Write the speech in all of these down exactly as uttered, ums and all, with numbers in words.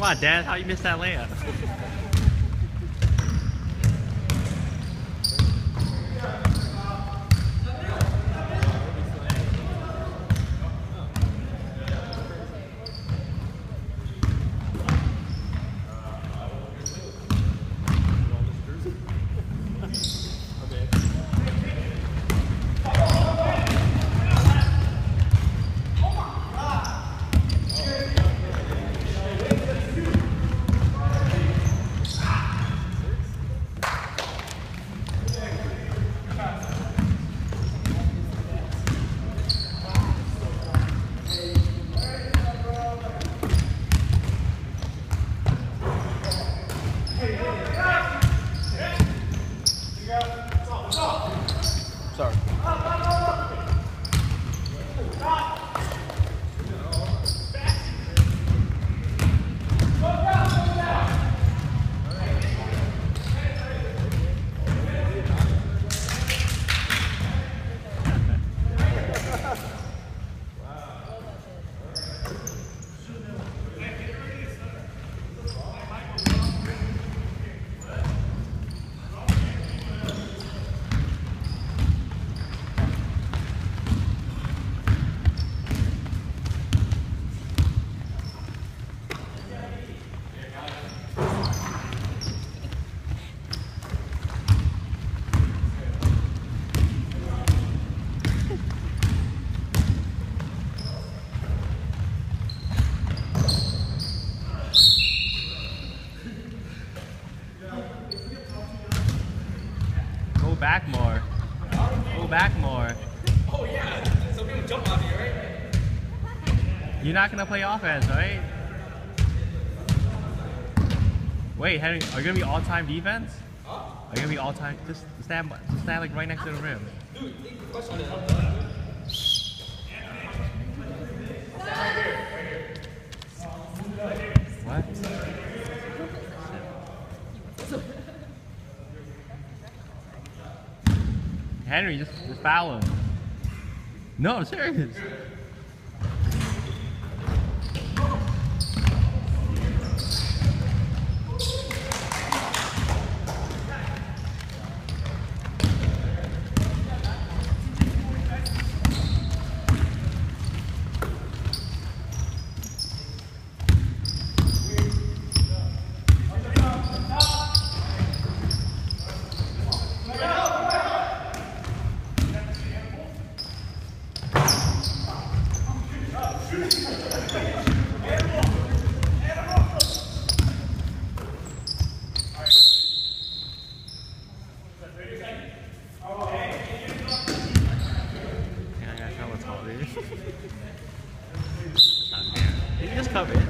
on, Dad, how you missed that layup? Back more. Go back more. Oh yeah, some people jump on me, right? You're not gonna play offense, right? Wait, Henry, are you gonna be all-time defense? Huh? Are you gonna be all-time? Just stand, just stand like right next to the rim. Dude, think the question is. What? Henry, just, just foul him. No, serious. Just cover it.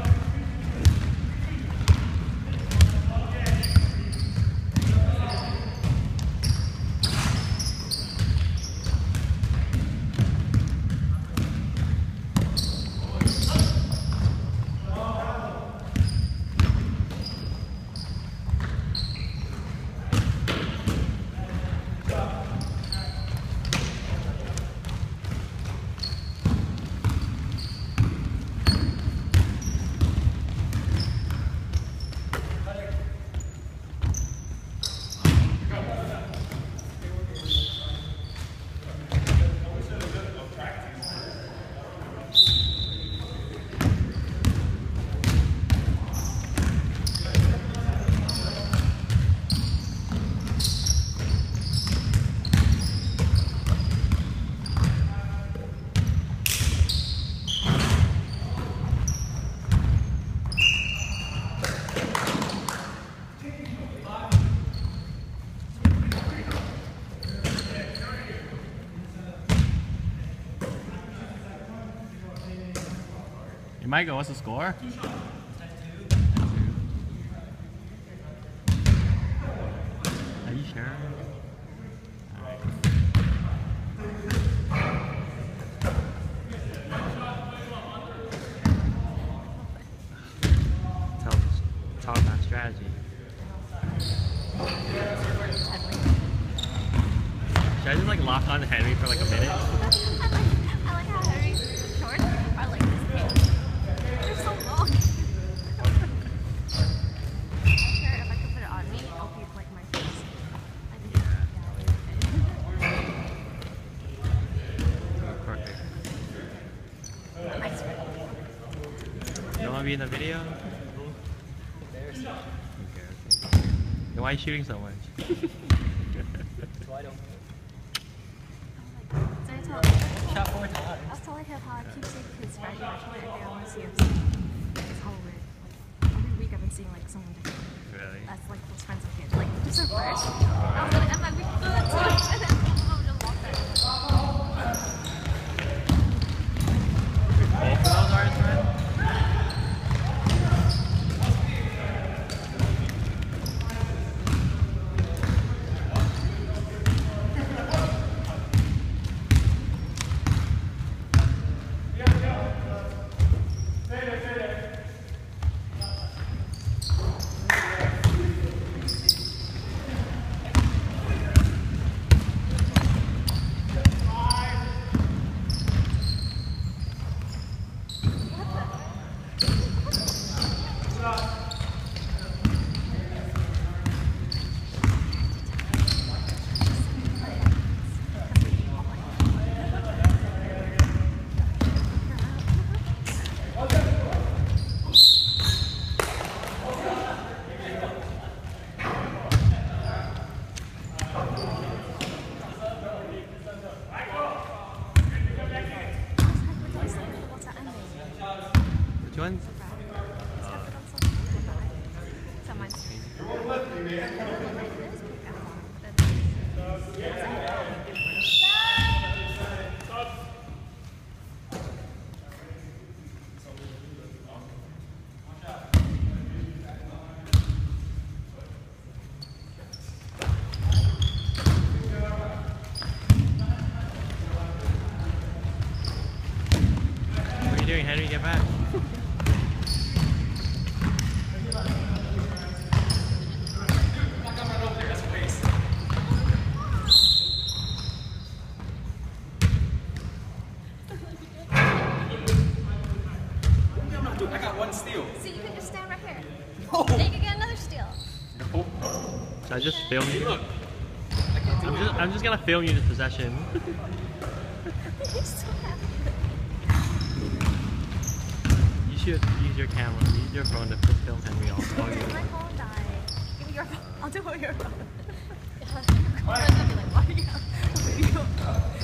Michael, what's the score? Are you sure? Tell, talk about strategy. Should I just like lock on Henry for like a minute? I like how Henry's shorts are like this big. They're so long. wanna be in the video? Embarrassing. Okay, okay. Then why are you shooting so much? So I don't. So I told, Shot four times. I was telling him how I keep seeing his Friday Night Lights. I want to see him. It's Hollywood. Like every week I've been seeing like someone different. Really? That's like close friends of his. Like just so fresh. I was gonna end my week with that too. And then I'll just walk there. Both of those artists, man? Which ones? What are you doing, Henry? Get back. I got one steal. So you can just stand right here. No. And you can get another steal. No. Should I just film you? Look. I'm just, I'm just gonna film you this possession. You're so happy. You should use your camera, use your phone to film Henry all all My you. phone died. Give me your phone. I'll do it with your phone. My friends will be like, why do you have a video?